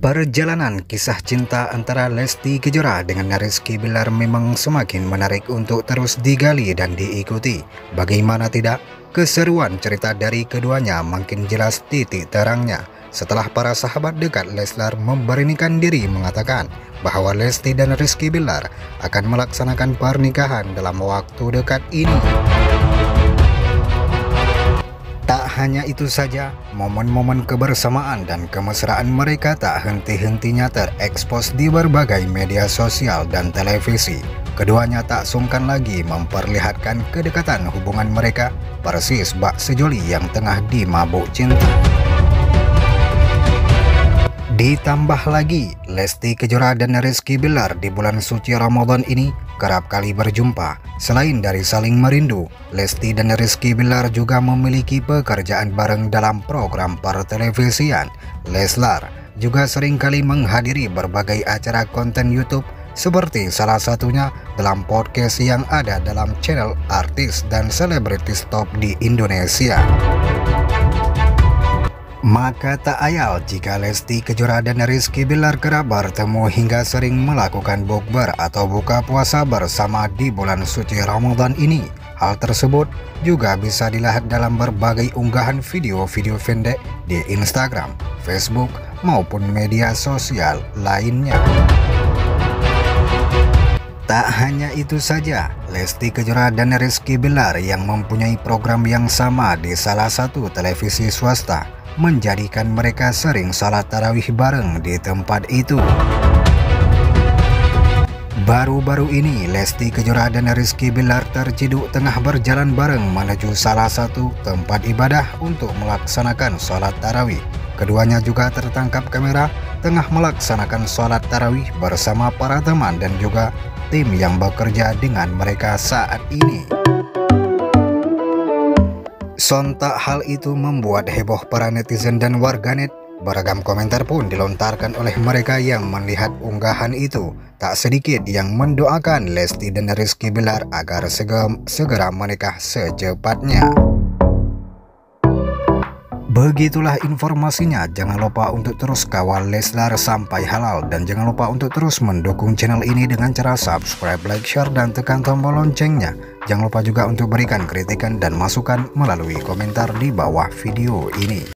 Perjalanan kisah cinta antara Lesti Kejora dengan Rizky Bilar memang semakin menarik untuk terus digali dan diikuti. Bagaimana tidak, keseruan cerita dari keduanya makin jelas titik terangnya setelah para sahabat dekat Leslar memberanikan diri mengatakan bahwa Lesti dan Rizky Bilar akan melaksanakan pernikahan dalam waktu dekat ini. Tak hanya itu saja, momen-momen kebersamaan dan kemesraan mereka tak henti-hentinya terekspos di berbagai media sosial dan televisi. Keduanya tak sungkan lagi memperlihatkan kedekatan hubungan mereka persis bak sejoli yang tengah dimabuk cinta. Ditambah lagi, Lesti Kejora dan Rizky Bilar di bulan suci Ramadan ini kerap kali berjumpa. Selain dari saling merindu, Lesti dan Rizky Bilar juga memiliki pekerjaan bareng dalam program pertelevisian. Leslar juga seringkali menghadiri berbagai acara konten YouTube, seperti salah satunya dalam podcast yang ada dalam channel artis dan selebritis top di Indonesia. Maka tak ayal jika Lesti Kejora dan Rizky Bilar kerap bertemu hingga sering melakukan bukber atau buka puasa bersama di bulan suci Ramadan ini. Hal tersebut juga bisa dilihat dalam berbagai unggahan video-video pendek di Instagram, Facebook, maupun media sosial lainnya. Tak hanya itu saja, Lesti Kejora dan Rizky Bilar yang mempunyai program yang sama di salah satu televisi swasta menjadikan mereka sering salat tarawih bareng di tempat itu. Baru-baru ini Lesti Kejora dan Rizky Bilar terciduk tengah berjalan bareng menuju salah satu tempat ibadah untuk melaksanakan sholat tarawih. Keduanya juga tertangkap kamera tengah melaksanakan sholat tarawih bersama para teman dan juga tim yang bekerja dengan mereka saat ini. Sontak hal itu membuat heboh para netizen dan warganet. Beragam komentar pun dilontarkan oleh mereka yang melihat unggahan itu. Tak sedikit yang mendoakan Lesti dan Rizky Bilar agar segera menikah secepatnya. Begitulah informasinya. Jangan lupa untuk terus kawal Leslar sampai halal, dan jangan lupa untuk terus mendukung channel ini dengan cara subscribe, like, share, dan tekan tombol loncengnya. Jangan lupa juga untuk berikan kritikan dan masukan melalui komentar di bawah video ini.